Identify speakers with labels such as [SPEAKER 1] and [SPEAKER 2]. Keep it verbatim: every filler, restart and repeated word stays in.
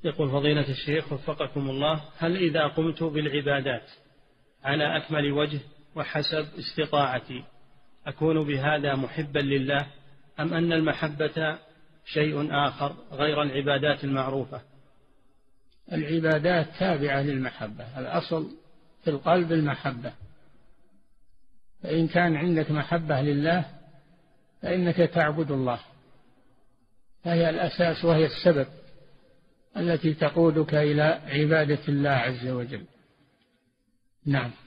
[SPEAKER 1] يقول فضيلة الشيخ وفقكم الله: هل إذا قمت بالعبادات على أكمل وجه وحسب استطاعتي أكون بهذا محبا لله، أم أن المحبة شيء آخر غير العبادات المعروفة؟
[SPEAKER 2] العبادات تابعة للمحبة، الأصل في القلب المحبة، فإن كان عندك محبة لله فإنك تعبد الله، فهي الأساس وهي السبب التي تقودك إلى عبادة الله عز وجل. نعم.